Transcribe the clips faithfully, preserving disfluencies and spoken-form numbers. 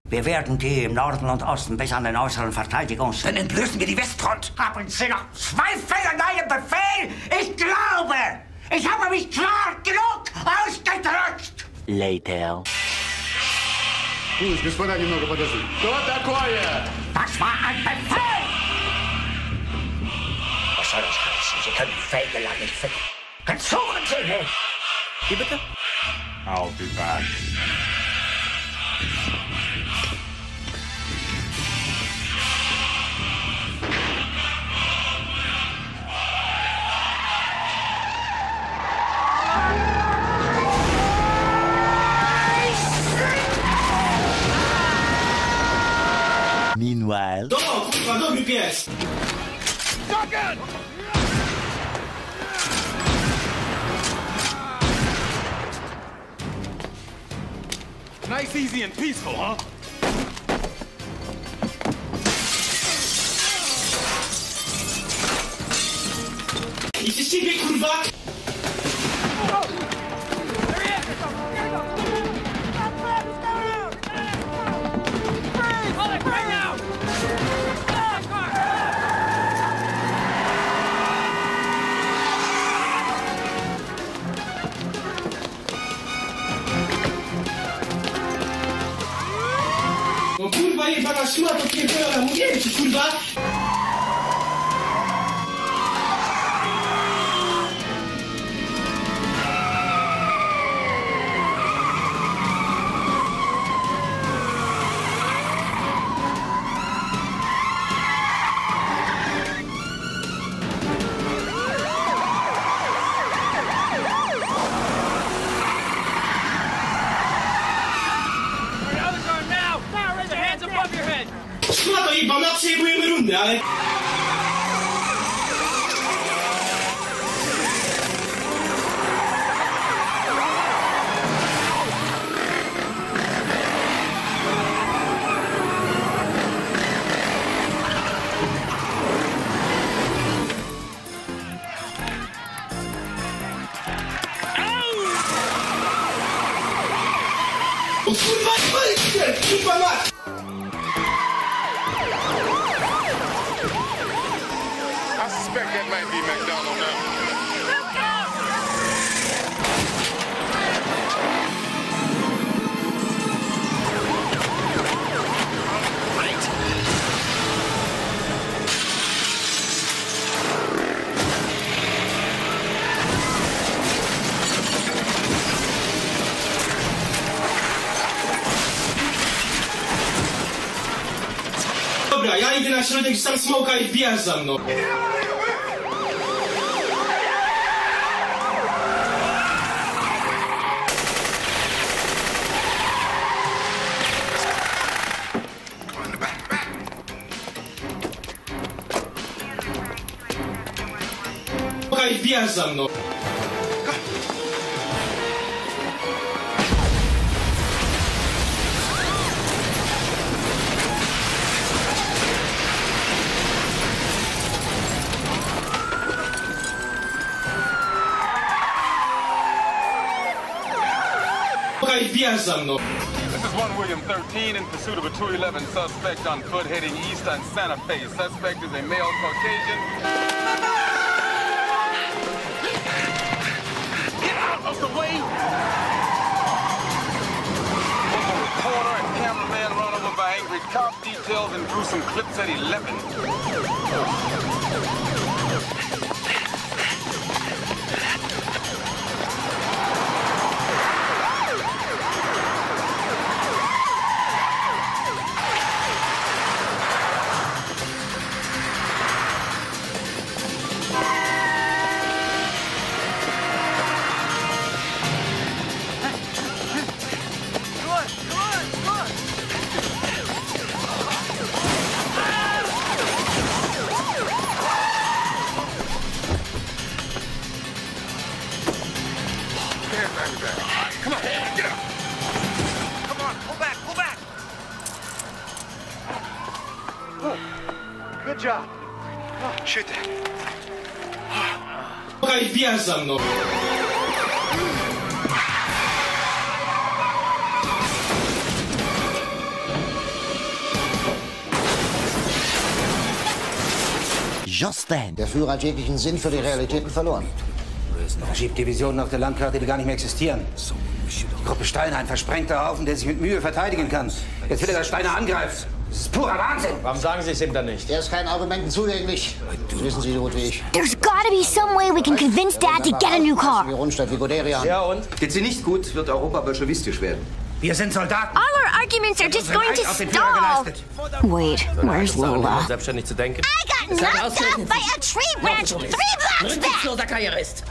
Wir werden die im Norden und Osten bis an den äußeren Verteidigungs... Dann entblößen wir die Westfront. Haben Sie noch Zweifel an meinem Befehl? Ich glaube, ich habe mich klar genug ausgedrückt. Later. Пусть, господа, немного подожди. Что такое? Das war ein Befehl! Was soll das heißen? Sie können Fegelein nicht finden. Suchen Sie mich! Wie bitte? I'll be back. Meanwhile... Do, kurwa, dobry pies! Shotgun! Nice, easy, and peaceful, huh? Idźcie z ciebie, kurwa! No kurwa jebana szmata pierdolona, mówiłem ci kurwa! Szmato jebana, przejmujemy rundę, ale... O kurwa, chodźcie! Kurwa mać! I suspect that might be McDonald now. Dobra, ja idę na środek, sam smoka i wbijasz za mną. Smoka i wbijasz za mną. Smoka i wbijasz za mną. This is one William thirteen in pursuit of a two eleven suspect on foot heading east on Santa Fe. Suspect is a male Caucasian. Get out of the way! Local reporter and cameraman run over by angry cop details and drew some clips at eleven. Come on, get up! Come on, pull back, pull back! Oh, good job. Oh, shoot that. Smoka i wbijasz za mną. just then. Der Führer hat jeglichen Sinn für die Realitäten verloren. Er schiebt Divisionen auf der Landkarte, die gar nicht mehr existieren. Die Gruppe Steiner, ein versprengter Haufen, der sich mit Mühe verteidigen kann. Jetzt will er, dass Steiner angreift. Das ist purer Wahnsinn. Warum sagen Sie es ihm dann nicht? Er ist keinen Argumenten zugänglich. Das wissen Sie so gut wie ich. There's gotta be some way we can convince Dad to get a new car. Wie Rundstadt, wie Guderian. Ja, und? Geht sie nicht gut, wird Europa bolschewistisch werden. Wir sind Soldaten. All our arguments are just going to Auf den Führer stall. geleistet. Wait, where's Lola? Selbstständig zu denken. I got knocked out by a tree branch three blocks back. Karrierist.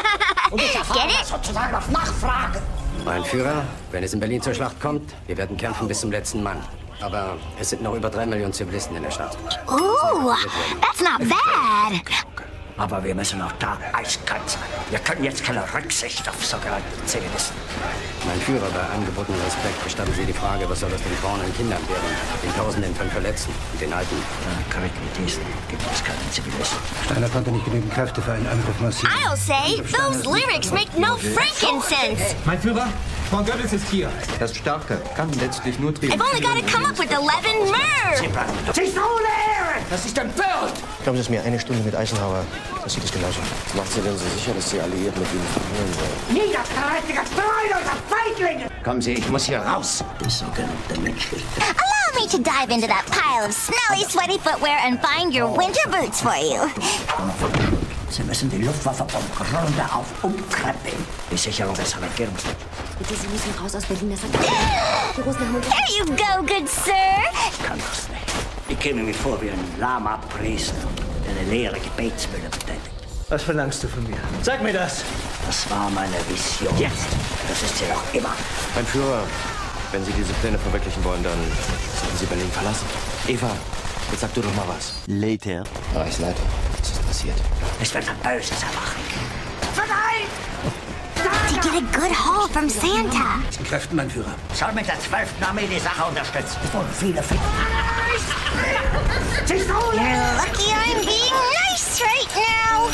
Get it? Sozusagen auf Nachfrage. Mein Führer, wenn es in Berlin zur Schlacht kommt, wir werden kämpfen bis zum letzten Mann. Aber es sind noch über drei Millionen Zivilisten in der Stadt. Ooh, that's not bad. Aber wir müssen auch da eiskalt sein. Wir können jetzt keine Rücksicht auf sogenannte Zivilisten. Mein Führer, bei angebotenen Respekt gestatten Sie die Frage, was soll aus den Frauen und Kindern werden, den Tausenden von Verletzten und den Alten. Krieg mit diesen gibt es keine Zivilisten. Steiner konnte nicht genügend Kräfte für einen Angriff massieren. I'll say, those lyrics make no freaking sense. Mein Führer, Frau Goebbels ist hier. Das Starke kann letztlich nur triumphieren. I've only got to come up with eleven murder. Sie ist ohne Ehre! Das ist ein Bild! Glauben Sie es mir, eine Stunde mit Eisenhower, das sieht es genauso. Macht Sie denn so sicher, dass die Alliierten mit Ihnen verlieren sollen? Niederträchtiger, treuloser Feiglinge! Kommen Sie, ich muss hier raus. Die sogenannte Menschlichkeit. Allow me to dive into that pile of smelly, sweaty footwear and find your winter boots for you. Sie müssen die Luftwaffe vom Grunde auf umkrempeln. Die Sicherung des Regierungslandes. Bitte, Sie müssen raus aus Berlin. Das hat die Russen haben... There you go, good sir. Ich kann das nicht. Ich käme mir vor wie ein lahmer Priester, der eine leere Gebetsmühle betätigt. Was verlangst du von mir? Sag mir das! Das war meine Vision. Jetzt. Das ist sie noch immer. Mein Führer, wenn Sie diese Pläne verwirklichen wollen, dann sollten Sie Berlin verlassen. Eva, jetzt sag du doch mal was. Later. Reichsleiter, was ist passiert? Es wird ein Böses erwachen. To get a good haul from Santa. In Kräften, mein Führer. Soll mit der zwölften Armee die Sache unterstützen. Es wurden viele Fliegen. Sie ist ohne You're Ehre! lucky I'm being nice right now.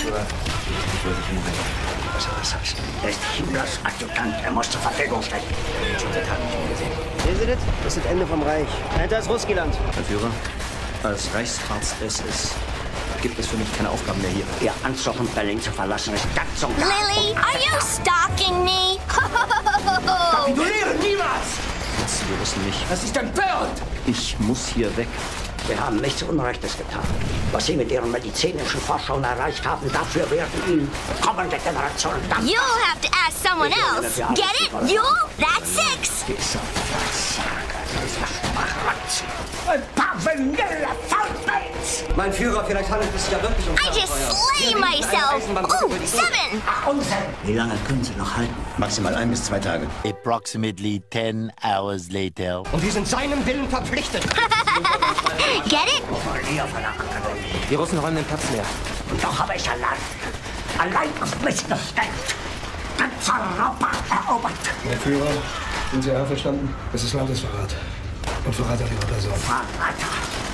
Was soll das heißen? Er ist Himmlers Adjutant. Er muss zur Verfügung stehen. Den habe ich nie gesehen. Sehen Sie das? Das ist das Ende vom Reich. Dahinter ist Russland. Mein Führer, als Reichsarzt S S gibt es für mich keine Aufgaben mehr hier. Ihr Anzug und Berlin zu verlassen ist ganz und gar... Lily, are you stalking me? Kapitulieren niemals! Sie wissen nicht. Das ist ein Bild! Ich muss hier weg. Wir haben nichts Unrechtes getan. Was Sie mit Ihren medizinischen Forschungen erreicht haben, dafür werden Ihnen kommende Generationen danken. You'll have to ask someone else. Get it? You'll? That's six. Dieser Versager, dieser Schmarotz. Ein paar vanille Faulpelz. Mein Führer, vielleicht handelt es sich ja wirklich um... I just slay myself. Ooh, seven. Ach, Unsinn. Wie lange können Sie noch halten? Maximal ein bis zwei Tage. Approximately ten hours later. Und wir sind seinem Willen verpflichtet. Get it? Verlier von der Akademie. Die Russen räumen den Platz leer. Und doch habe ich allein, allein auf mich gestellt, ganz Europa erobert. Herr Führer, sind Sie einverstanden? Es ist Landesverrat. Und Verrat an Ihrer Person. Verräter.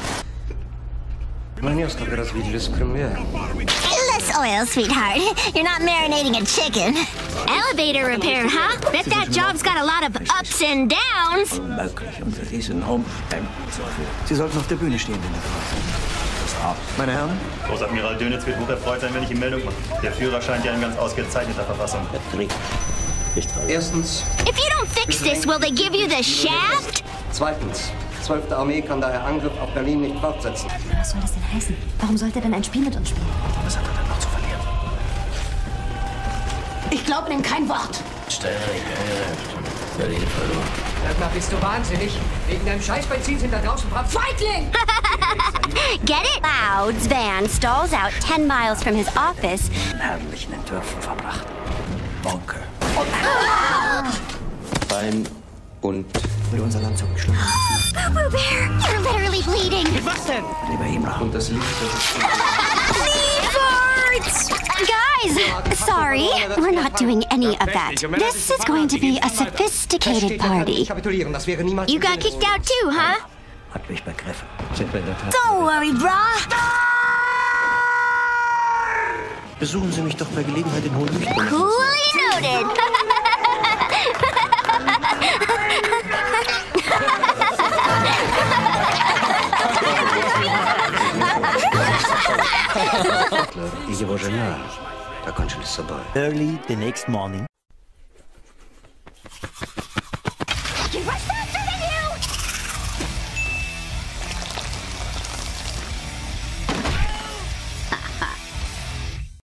Maniaska teraz widzisz premier. Less oil, sweetheart. You're not marinating a chicken. Elevator repair, huh? Bet that job's got a lot of ups and downs. Unmöglich unter diesen Umständen zu führen. Sie sollten auf der Bühne stehen, wenn er fragt. Meine Herren? Großadmiral Dönitz wird hocherfreut sein, wenn ich ihm Meldung mache. Der Führer scheint ja in ganz ausgezeichneter Verfassung. Betrieb. Nicht Erstens. If you don't fix this, will they give you the shaft? Zweitens. zwölfte Armee kann daher Angriff auf Berlin nicht fortsetzen. Was soll das denn heißen? Warum sollte er denn ein Spiel mit uns spielen? Was hat er denn noch zu verlieren? Ich glaube dem kein Wort. Berlin verloren. Dagmar, bist du wahnsinnig? Wegen deinem Scheißbenzin sind da draußen brav... Feigling! Get it? Clouds van stalls out ten miles from his office. In herrlichen Entwürfen verbracht. Bonke. Bein und... Würde unser Land zurückschlagen. Boo Boo Bear, you're literally bleeding. Was denn? Lieber Himmler. Und das Lied, Leavards! Guys, sorry, we're not doing any of that. This is going to be a sophisticated party. Kapitulieren, das wäre niemals... You got kicked out too, huh? Hat mich begriffen. sind wir in der Tat. Don't worry, brah. Besuchen Sie mich doch bei Gelegenheit in Hohenlichtung. Coolly noted. Ich war General. Da kannst du nicht dabei. Early the next morning.